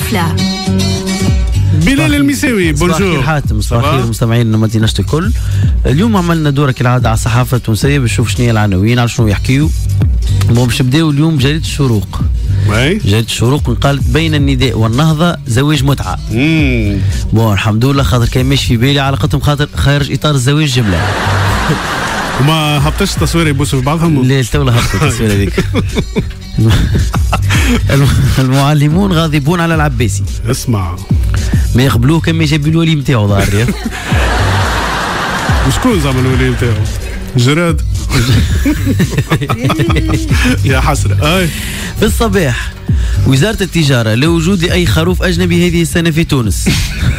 الحفلة. بلال المساوي بونجور. صباح الخير حاتم، صباح الخير مستمعينا مدينة الكل. اليوم عملنا دورة كالعادة على الصحافة التونسية باش نشوف شنو هي العناوين، على شنو يحكيو. باش نبداو اليوم جريدة الشروق. جريدة الشروق قالت بين النداء والنهضة زواج متعة. بون الحمد لله خاطر كان ماشي في بالي علاقتهم خاطر خارج إطار الزواج جملة. وما هبطش التصوير يبوسوا في بعضهم؟ لا تولا هبطوا التصوير هذيك. المعلمون غاضبون على العباسي. اسمع ما يقبلوه كان ما جاب الولي نتاعو ظاهر. وشكون زعما الولي نتاعو؟ جراد. يا حسرة. في الصباح وزارة التجارة لا وجود لأي خروف أجنبي هذه السنة في تونس.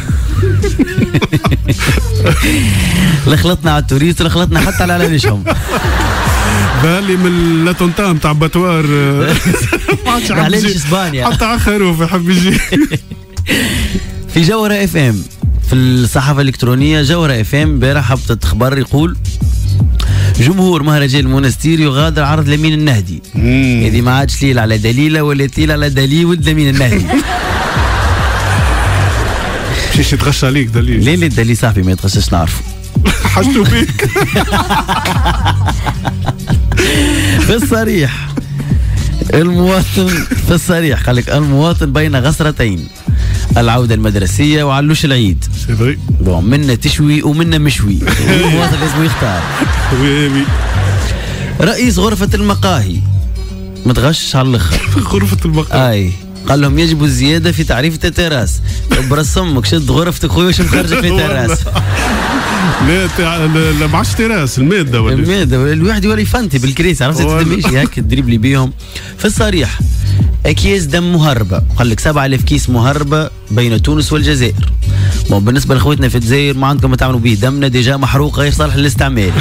لخلطنا على التوريست لخلطنا حتى على علانشهم. بالي من لاتونتا نتاع باتوار. ما علانش اسبانيا حتى على خروف يحب يجي. في جوهرة اف ام في الصحافة الإلكترونية جوهرة اف ام امبارح هبطت خبر يقول جمهور مهرجان المونستير يغادر عرض لمين النهدي. هذه ما عادش ليل على دليلة ولا تيل على دليل ولد لمين النهدي. مشيش يتغشى عليك دليل. ليه الدليل صاحبي ما يتغشش نعرفه. حاجته بيك. في الصريح المواطن في الصريح قال لك المواطن بين غسرتين، العودة المدرسية وعلوش العيد. بون منا تشوي ومنا مشوي. المواطن لازم يختار. رئيس غرفة المقاهي متغشش على الاخر. غرفة المقاهي قال لهم يجب الزيادة في تعريفة التراس. برس امك شد غرفتك خويا واش مخرجك في تراس. لا ما عادش تراس المادة ولا المادة الواحد يولي فانتي بالكريس عرفت تمشي هكا تدريبلي بيهم. في الصريح اكياس دم مهربة قال لك 7000 كيس مهربة بين تونس والجزائر. بالنسبة لاخوتنا في الجزائر ما عندكم ما تعملوا به، دمنا ديجا محروق غير صالح للاستعمال.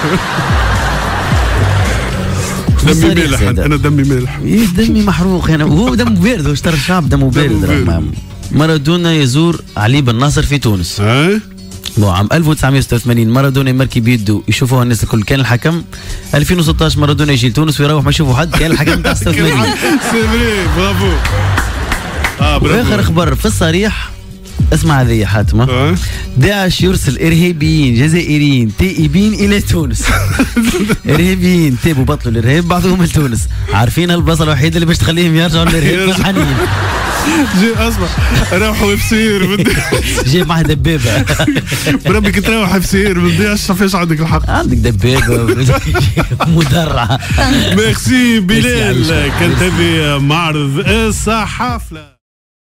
دمي مالح انا دمي مالح. دمي محروق انا وهو دمه بارد واش ترى الشعب دمه بارد. مارادونا يزور علي بن ناصر في تونس. عام 1986 مارادونا يمركي بيده يشوفوها الناس الكل كان الحكم. 2016 مارادونا يجي لتونس ويروح ما يشوفوا حد كان الحكم تاع 86. سي برافو. واخر خبر في الصريح اسمع هذه حاتمه. داعش يرسل ارهابيين جزائريين تائبين الى تونس. ارهابيين تابوا بطلوا الارهاب بعضهم لتونس. عارفين البلاصه الوحيده اللي باش تخليهم يرجعوا للارهاب فرحانين. اسمع روحوا بسير جيب معاه دبابه. بربي كي تروح بسير ما تضيعش فاش عندك الحق. عندك دبابه مدرعه. ميرسي بلال. كانت هذه معرض الصحافه.